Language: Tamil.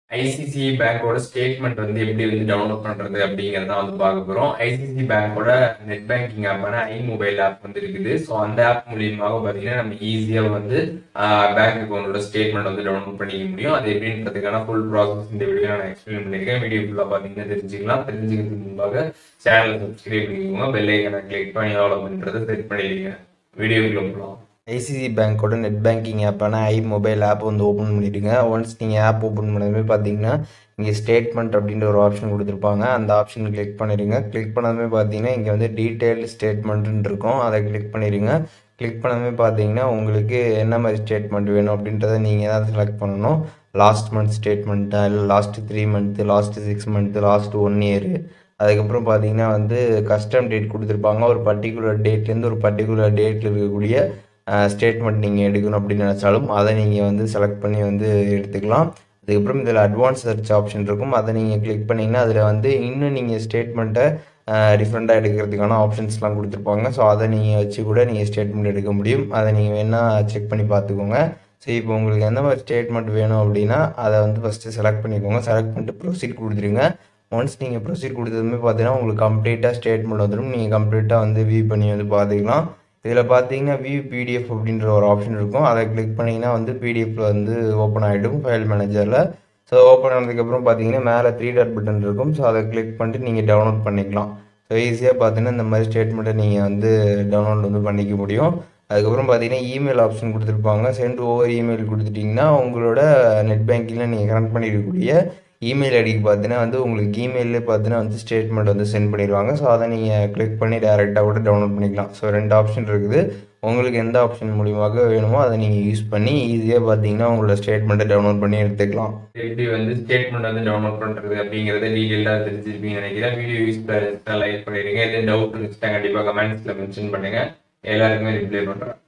ஐசிசி பேங்கோட ஸ்டேட்மெண்ட் வந்து எப்படி வந்து டவுன்லோட் பண்றது அப்படிங்கறத வந்து பார்க்க போறோம். ஐசிசி பேங்கோட நெட் பேங்கிங் ஆப்பான iMobile ஆப் வந்து இருக்குது. ஸோ அந்த ஆப் மூலியமாக பார்த்தீங்கன்னா நம்ம ஈஸியா வந்து பேங்க் அக்கௌண்டோட ஸ்டேட்மெண்ட் வந்து டவுன்லோட் பண்ணிக்க முடியும். அது எப்படின்றதுக்கான ஃபுல் ப்ராசஸ் இந்த வீடியோ நான் எக்ஸ்பிளைன் பண்ணியிருக்கேன். வீடியோ ஃபுல்லாக பார்த்தீங்கன்னா தெரிஞ்சுக்கலாம். தெரிஞ்சுக்கிறதுக்கு முன்பாக சேனலை சப்ஸ்கிரைப் பண்ணிக்கோங்க, பெல் ஐக்கனை கிளிக் பண்ணி ஆல் அப்படின்றத செட் பண்ணிடுங்க. வீடியோக்குள்ள போகலாம். ஐசிசி பேங்க்கோட நெட் பேங்கிங் ஆப்பான iMobile ஆப் வந்து ஓப்பன் பண்ணிவிடுங்க. ஒன்ஸ் நீங்கள் ஆப் ஓப்பன் பண்ணதுமே பார்த்தீங்கன்னா இங்கே ஸ்டேட்மெண்ட் அப்படின்ற ஒரு ஆப்ஷன் கொடுத்துருப்பாங்க. அந்த ஆப்ஷன் கிளிக் பண்ணிடுங்க. கிளிக் பண்ணதுமே பார்த்தீங்கன்னா இங்கே வந்து டீட்டெயில்டு ஸ்டேட்மெண்ட்டுன்னு இருக்கும், அதை கிளிக் பண்ணிடுங்க. கிளிக் பண்ணதுமே பார்த்தீங்கன்னா உங்களுக்கு என்ன மாதிரி ஸ்டேட்மெண்ட் வேணும் அப்படின்றத நீங்கள் தான் செலக்ட் பண்ணணும். லாஸ்ட் மந்த் ஸ்டேட்மெண்ட்டா, இல்லை last 3 month, last 6 month, last 1 year. அதுக்கப்புறம் பார்த்தீங்கன்னா வந்து கஸ்டம் டேட் கொடுத்துருப்பாங்க. ஒரு பர்டிகுலர் டேட்லேருந்து ஒரு பர்டிகுலர் டேட்டில் இருக்கக்கூடிய ஸ்டேட்மெண்ட் நீங்கள் எடுக்கணும் அப்படின்னு நினச்சாலும் அதை நீங்கள் வந்து செலக்ட் பண்ணி வந்து எடுத்துக்கலாம். அதுக்கப்புறம் இதில் அட்வான்ஸ் சர்ச் ஆப்ஷன் இருக்கும், அதை நீங்கள் கிளிக் பண்ணிங்கன்னா அதில் வந்து இன்னும் நீங்கள் ஸ்டேட்மெண்ட்டை டிஃப்ரெண்ட்டாக எடுக்கிறதுக்கான ஆப்ஷன்ஸ்லாம் கொடுத்துருப்பாங்க. ஸோ அதை நீங்கள் வச்சு கூட நீங்கள் ஸ்டேட்மெண்ட் எடுக்க முடியும். அதை நீங்கள் வேணால் செக் பண்ணி பார்த்துக்கோங்க. ஸோ இப்போ உங்களுக்கு எந்த மாதிரி ஸ்டேட்மெண்ட் வேணும் அப்படின்னா அதை வந்து ஃபஸ்ட்டு செலக்ட் பண்ணிக்கோங்க. செலக்ட் பண்ணிட்டு ப்ரொசீட் கொடுத்துருங்க. ஒன்ஸ் நீங்கள் ப்ரொசீட் கொடுத்ததுமே பார்த்தீங்கன்னா உங்களுக்கு கம்ப்ளீட்டாக ஸ்டேட்மெண்ட் வந்துடும். நீங்கள் கம்ப்ளீட்டாக வந்து வியூ பண்ணி வந்து பார்த்துக்கலாம். இதில் பார்த்தீங்கன்னா வியூ பிடிஎஃப் அப்படின்ற ஒரு ஆப்ஷன் இருக்கும், அதை கிளிக் பண்ணிங்கன்னா வந்து பிடிஎஃப்ல வந்து ஓப்பன் ஆகிடும் ஃபைல் மேனேஜரில். ஸோ ஓப்பன் ஆனதுக்கப்புறம் பார்த்தீங்கன்னா மேலே 3 டாட் பட்டன் இருக்கும். ஸோ அதை கிளிக் பண்ணிட்டு நீங்கள் டவுன்லோட் பண்ணிக்கலாம். ஸோ ஈஸியாக பார்த்தீங்கன்னா இந்த மாதிரி ஸ்டேட்மெண்ட்டை நீங்கள் வந்து டவுன்லோட் வந்து பண்ணிக்க முடியும். அதுக்கப்புறம் பார்த்தீங்கன்னா இமெயில் ஆப்ஷன் கொடுத்துருப்பாங்க. சென்ட் ஓவர் இமெயில் கொடுத்துட்டிங்கன்னா உங்களோட நெட் பேங்கிங்கில் நீங்கள் கனெக்ட் பண்ணியிருக்கக்கூடிய இமெயில் ஐடிக்கு பார்த்தீங்கன்னா வந்து உங்களுக்கு இமெயிலே பார்த்தீங்கன்னா வந்து ஸ்டேட்மெண்ட் வந்து சென்ட் பண்ணிடுவாங்க. ஸோ அதை நீங்கள் கிளிக் பண்ணி டேரெக்டாக கூட டவுன்லோட் பண்ணிக்கலாம். ஸோ 2 ஆப்ஷன் இருக்குது. உங்களுக்கு எந்த ஆப்ஷன் மூலியமாக வேணுமோ அதை நீங்கள் யூஸ் பண்ணி ஈஸியாக பார்த்தீங்கன்னா உங்களோட ஸ்டேட்மெண்ட்டை டவுன்லோட் பண்ணி எடுத்துக்கலாம். எப்படி வந்து ஸ்டேட்மெண்ட் வந்து டவுன்லோட் பண்றது அப்படிங்கறத டீடைலா தெரிஞ்சிருப்பீங்கன்னு நினைக்கிறேன். வீடியோ யூஸ் லைக் பண்ணிடுங்க. எதுவும் டவுட் இருந்துச்சுன்னா கண்டிப்பா கமெண்ட்ஸ்ல மென்ஷன் பண்ணுங்க, எல்லாருக்குமே ரிப்ளை பண்றேன்.